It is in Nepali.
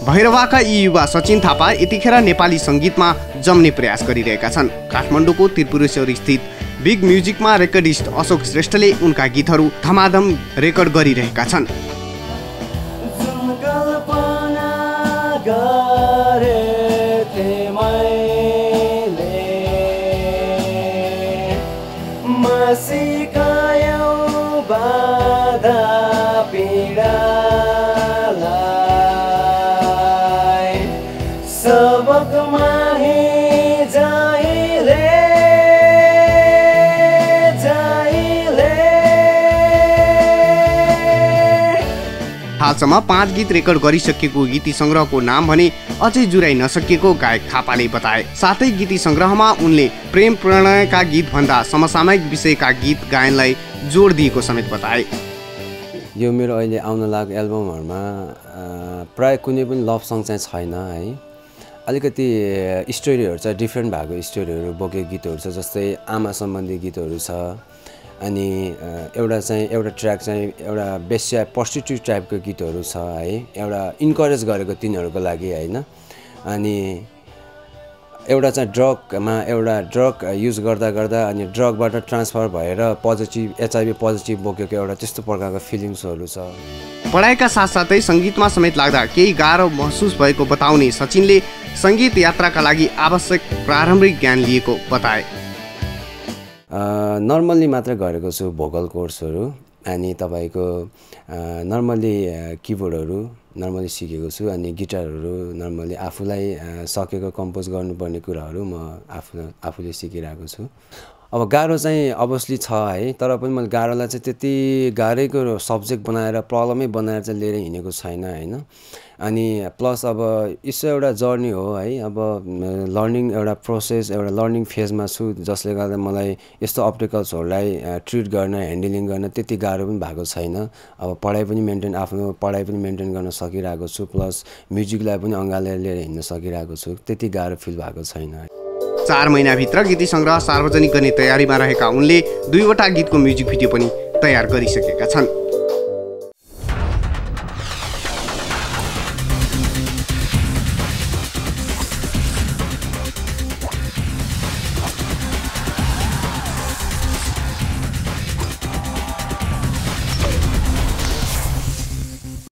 भैरवाका यी युवा सचिन थापा यतिखेर नेपाली सङ्गीतमा जम्ने प्रयास गरिरहेका छन्। काठमाडौँको त्रिपुरेश्वर स्थित बिग म्युजिकमा रेकर्डिस्ट अशोक श्रेष्ठले उनका गीतहरू धमाधम रेकर्ड गरिरहेका छन्। हालसम्म 5 गीत रेकर्ड गरिसकेको गीती संग्रहको नाम भने अझै जुराइ नसकिएको गायक थापाले बताए। साथै गीती संग्रहमा उनले प्रेम प्रणयका गीत भन्दा समसामयिक विषयका गीत गायनलाई जोड दिएको समेत बताए। यो मेरो अहिले आउन लागेको एल्बमहरुमा प्राय कुनै पनि लभ सङ चाहिँ छैन है। अलिकति स्टोरीहरु चाहिँ डिफरेन्ट भएको स्टोरीहरु बोकेको गीतहरु छ, जस्तै आमा सम्बन्धी गीतहरु छ। अनि एउटा ट्र्याक चाहिँ एउटा बेस्या प्रोस्टिट्युट टाइपको गीतहरु छ है, एउटा इन्करेज गरेको तिनीहरुको लागि हैन। अनि एउटा चाहिँ ड्रग युज गर्दा अनि ड्रगबाट ट्रान्सफर भएर पोजिटिभ एचआईभी पोजिटिभ बोकेको एउटा त्यस्तो प्रकारको फिलिङ्सहरु छ। पढाइका साथसाथै सङ्गीतमा समेत लाग्दा केही गाह्रो महसुस भएको बताउने सचिनले सङ्गीत यात्राका लागि आवश्यक प्रारम्भिक ज्ञान लिएको बताए। नर्मल्ली मात्र गरेको छु भोकल कोर्सहरु, अनि तपाईको नर्मल्ली किबोर्डहरु नर्मल्ली सिकेको छु, अनि गिटारहरु नर्मल्ली आफूलाई सकेको कम्पोज गर्नुपर्ने कुराहरु म आफूले सिकिरहेको छु। अब गाह्रो चाहिँ अभियसली छ है, तर पनि मैले गाह्रोलाई चाहिँ त्यति गाह्रैको सब्जेक्ट बनाएर प्रब्लमै बनाएर चाहिँ लिएर हिँडेको छैन हैन। अनि प्लस अब यसो एउटा जर्नी हो है, अब लर्निङ एउटा प्रोसेस एउटा लर्निङ फेजमा छु, जसले गर्दा मलाई यस्तो अब्स्टेकल्सहरुलाई ट्रिट गर्न ह्यान्डलिङ गर्न त्यति गाह्रो पनि भएको छैन। अब आफ्नो पढाइ पनि मेन्टेन गर्न सकिरहेको छु, प्लस म्युजिकलाई पनि अँगालेर लिएर हिँड्न सकिरहेको छु, त्यति गाह्रो फिल भएको छैन। 4 महिनाभित्र गीती संग्रह सार्वजनिक गर्ने तयारीमा रहेका उनले 2 वटा गीतको म्युजिक भिडियो पनि तयार गरिसकेका छन्।